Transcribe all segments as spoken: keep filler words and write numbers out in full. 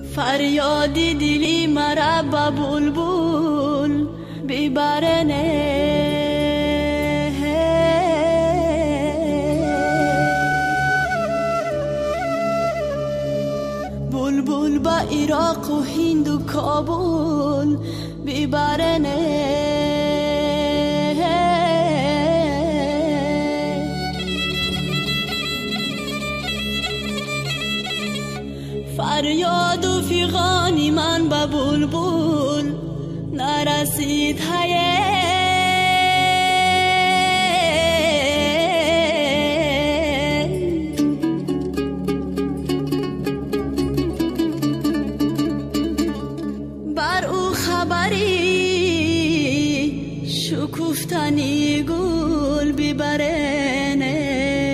فریادی دلی مرا با بلبل ببرنه بلبل با عراق و هند و کابل ببرنه فریاد و فیغانی من با بلبل نرسید هیه بر او خبری شکفتنی گل ببرنه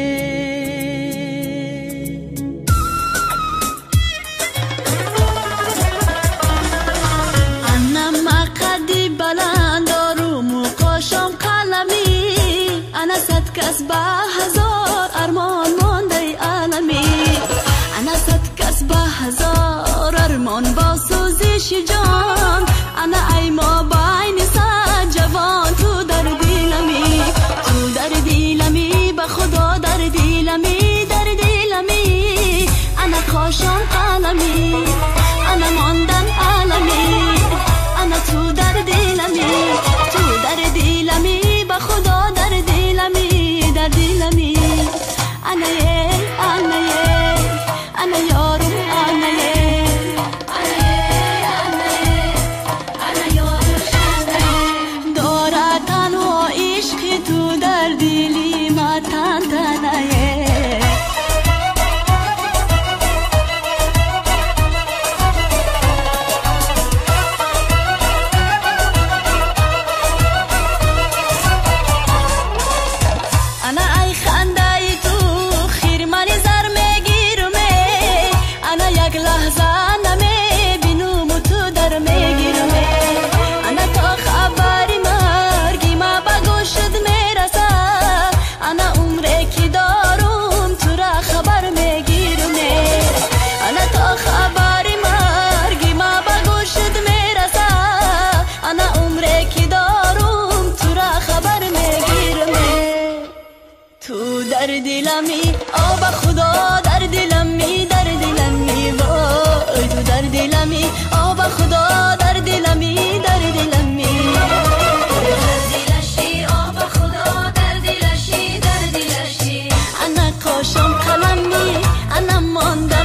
کس با هزار ارمان مانده عالمی انا صد کس با هزار ارمان با سوزش جان انا ای ما باین صد جوان تو در دیلمی تو در دیلمی به خدا در دیلمی در دیلمی انا خوشم قلمی انا ماندن عالمی انا تو در دیلمی تو در دیلمی به خدا در دیلمی در دیلمی انا یه انا یه انا یارم انا یه انا یه انا یه انا یارم داره تنها عشق تو در دلی ما تن تنایه در دیلمی آب خدا در دیلمی در دیلمی وای تو در دیلمی آب خدا در دیلمی در دیلمی در دیلشی آب خدا در دیلشی در دیلشی انا کاشم قلمی انا مانده